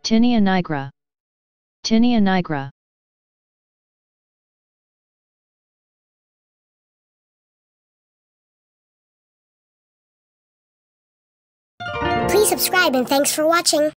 Tinea nigra. Tinea nigra. Please subscribe and thanks for watching.